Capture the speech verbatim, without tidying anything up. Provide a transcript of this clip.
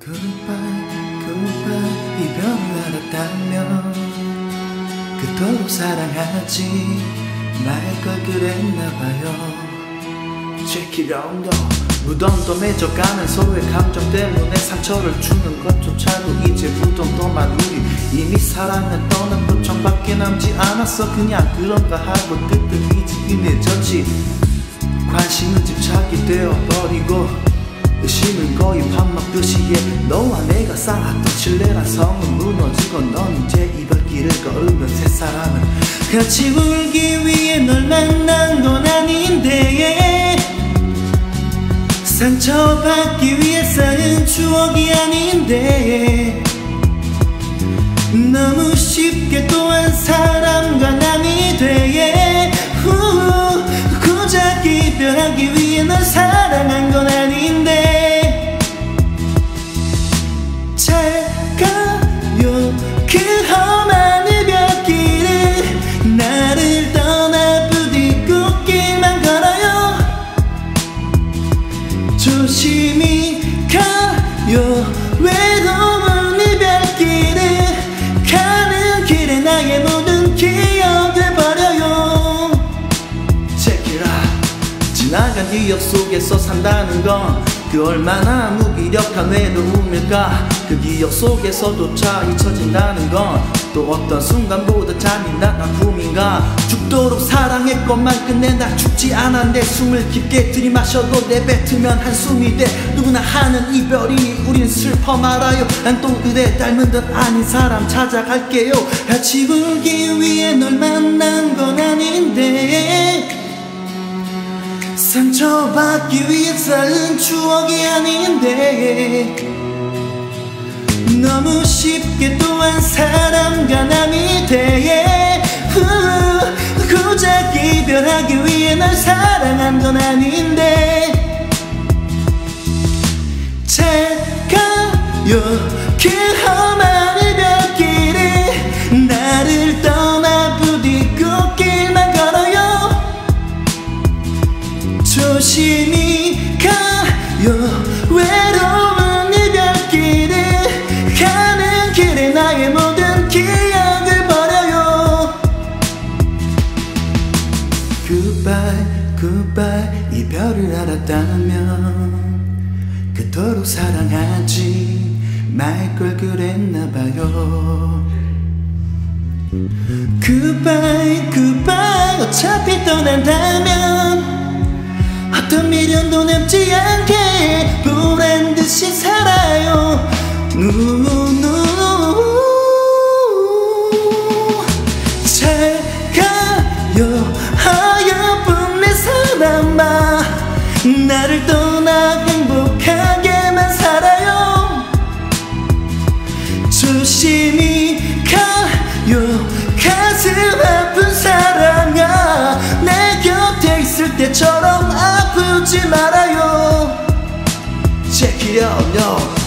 Goodbye, goodbye 이별을 알았다면 그토록 사랑하지 말 걸 그랬나봐요. Check it out though. 무덤도 맺어가는 서로의 감정 때문에 상처를 주는 것조차도 이제 무덤도만 우리 이미 사랑은 떠난 도청밖에 남지 않았어. 그냥 그런가 하고 뜨뜻이지 늦었지. 관심은 집착이 되어버리고 의심은 거의 밥 먹듯이 예. 너와 내가 쌓았던 신뢰란 성은 무너지고 넌 이제 이별길을 걸으면 새 사람은 같이 울기 위해 널 만난 건 아닌데 상처받기 위해 쌓은 추억이 아닌데 너무 쉽게 또 한 사람과 남이 돼 고작 이별하기 위해 널 사랑한 건 아닌데 잘 가요 그 험한 이별길을 나를 떠나 부딪고 길만 걸어요. 조심히 가요 외로운 이별길을 가는 길에 나의 모든 기억을 버려요. Check it out. 지나간 기억 속에서 산다는 건 그 얼마나 무기력한 외로움일까. 그 기억 속에서조차 잊혀진다는 건 또 어떤 순간보다 잔인한 아픔인가. 죽도록 사랑했건만 끝내 나 죽지 않아. 내 숨을 깊게 들이마셔도 내뱉으면 한숨이 돼. 누구나 하는 이별이니 우린 슬퍼 말아요. 난 또 그대 닮은 듯 아닌 사람 찾아갈게요. 같이 울기 위해 널 만난 건 아닌데 상처받기 위해 쌓은 추억이 아닌데 너무 쉽게 또 한 사람과 남이 돼 고작 이별하기 위해 널 사랑한 건 아닌데 잘 가요 그 험한 이별길을 나를 떠나 부딪고 길만 걸어요. 조심히 가요 외로운 이별길을 가는 길에 나의 모든 기억을 버려요. Goodbye, goodbye 이별을 알았다면 그토록 사랑하지 말 걸 그랬나봐요. Goodbye, goodbye 어차피 떠난다면 어떤 미련도 남지 않게 보란듯이 살아요. 누누 잘 가요 하여분 내 사람아 나를 떠나 행복하게만 살아요. 조심히 가요 가슴 아픈 사랑아 내 곁에 있을 때처럼 아프지 말아요. Check it out, no.